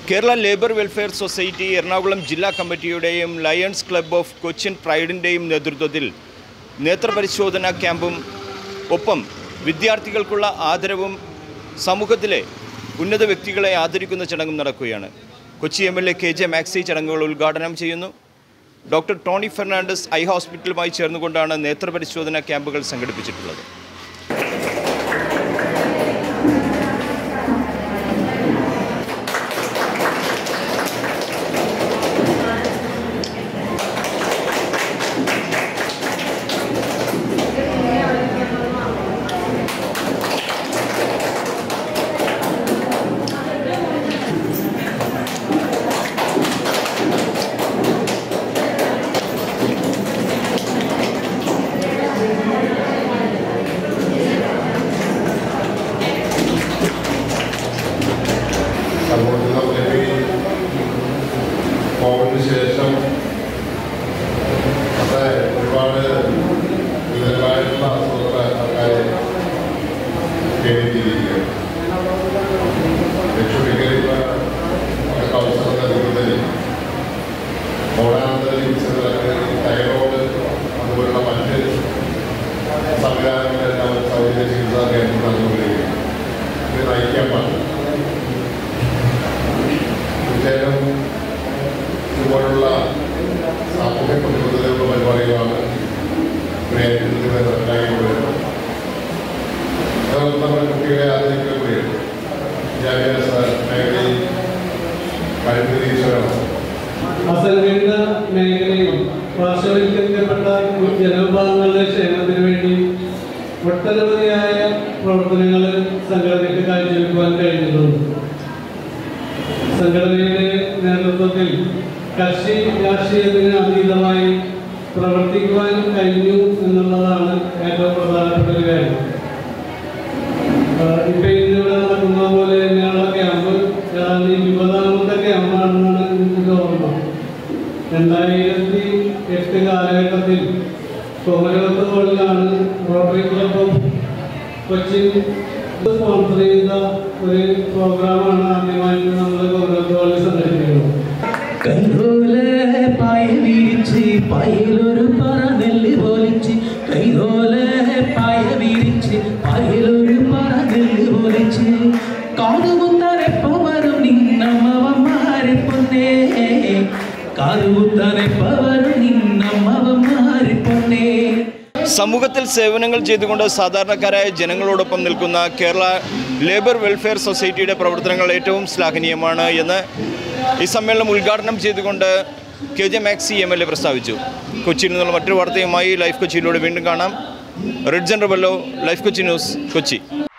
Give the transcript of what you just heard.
Kerala labour welfare society Ernakulam ജില്ലാ കമ്മിറ്റിയുടെയും lions club of Cochin പ്രൈഡിൻ്റെയും നേതൃത്വത്തിൽ നേത്രപരിശോധനാ ക്യാമ്പും ഒപ്പം വിദ്യാർത്ഥികൾക്കുള്ള ആദരവും സമൂഹത്തിലെ ഉന്നത വ്യക്തികളെ ആദരിക്കുന്ന ചടങ്ങും നടക്കുകയാണ്. കൊച്ചി MLA KJ മാക്സി ചടങ്ങുകൾ ഉദ്ഘാടനം ചെയ്യുന്നു. ഡോക്ടർ ടോണി ഫെർണാണ്ടസ് ഐ ഹോസ്പിറ്റലുമായി ചേർന്നുകൊണ്ടാണ് നേത്രപരിശോധനാ ക്യാമ്പുകൾ സംഘടിപ്പിച്ചിട്ടുള്ളത്. കോവിഡിന് ശേഷം ഒരുപാട് വിവിധമായിട്ടുള്ള അസുഖങ്ങൾ ആൾക്കാരെ കേന്ദ്രീകരിക്കുകയാണ്. രക്ഷപ്പെടുകയുള്ള അവസരം നൽകുന്നതിൽ ഓടാനന്തര ചികിത്സകളൊക്കെ തൈറോയ്ഡ് അതുപോലുള്ള മറ്റ് സംവിധാനങ്ങളെല്ലാം സൗകര്യ ചികിത്സാ കേന്ദ്രം നൽകുകയാണ്. ഇത് നയിക്കാൻ പാടില്ല. തീർച്ചയായും ഇതുപോലുള്ള സാമൂഹ്യ പ്രതിബദ്ധതയുള്ള പരിപാടികളാണ് ഉണ്ടാക്കിക്കൊണ്ടിരുന്നത്. അതുകൊണ്ട് നമ്മുടെ കുട്ടികളെ ആദരിക്കുക കൂടിയാണ്. വിദ്യാഭ്യാസ മേഖലയിൽ കഴിവുതീശ്വരം അസംഘടിത മേഖലയിൽ പാർശ്വവൽക്കരിക്കപ്പെട്ട ജനവിഭാഗങ്ങളുടെ ക്ഷേമത്തിന് വേണ്ടി ഒട്ടനവധിയായ പ്രവർത്തനങ്ങൾ സംഘടനയ്ക്ക് കാഴ്ചവെക്കുവാൻ കഴിഞ്ഞിട്ടുണ്ട്. സംഘടനയുടെ നേതൃത്വത്തിൽ കക്ഷി രാഷ്ട്രീയത്തിന് അതീതമായി പ്രവർത്തിക്കുവാൻ കഴിഞ്ഞു എന്നുള്ളതാണ് ഏറ്റവും പ്രധാനപ്പെട്ട ഒരു കാര്യം. ഇപ്പം ഇന്നിവിടെ നടക്കുന്ന പോലെ തന്നെയുള്ള ക്യാമ്പ് ഏതാണ്ട് 20ാമത്തെ ക്യാമ്പാണെന്നാണ് എനിക്ക് ഓർമ്മ. 2008 കാലഘട്ടത്തിൽ കോമരകത്ത് റോഡിലാണ് rotary club of Cochin sponsor ചെയ്ത ഒരു പ്രോഗ്രാമാണ് ആദ്യമായിട്ട് നമ്മൾ കോമരകത്ത് റോഡിൽ സംഘടിപ്പിക്കുന്നത്. കൈതോലെ പായ വീരിച്ച് പായലൊരു പറ നെല്ല് പോലിച്ച് കൈതോലെ പായ വീരിച്ച് പായലൊരു പറ നെല്ല് പോലിച്ച് കാതുകുത്താനെപ്പോ വരും നിന്നമ്മവന്മാരെ പൊന്നേ കാതുകുത്താനെപ്പോ വരും നിന്നമ്മവന്മാരെ പൊന്നേ. സമൂഹത്തിൽ സേവനങ്ങൾ ചെയ്തുകൊണ്ട് സാധാരണക്കാരായ ജനങ്ങളോടൊപ്പം നിൽക്കുന്ന കേരള ലേബർ വെൽഫെയർ സൊസൈറ്റിയുടെ പ്രവർത്തനങ്ങൾ ഏറ്റവും ശ്ലാഘനീയമാണ് എന്ന് ഈ സമ്മേളനം ഉദ്ഘാടനം ചെയ്തുകൊണ്ട് KJ മാക്സി MLA പ്രസ്താവിച്ചു. കൊച്ചിയിൽ നിന്നുള്ള മറ്റൊരു വാർത്തയുമായി ലൈഫ് കൊച്ചിയിലൂടെ വീണ്ടും കാണാം. റെഡ് ജനറബല്ലോ, ലൈഫ് കൊച്ചി ന്യൂസ്, കൊച്ചി.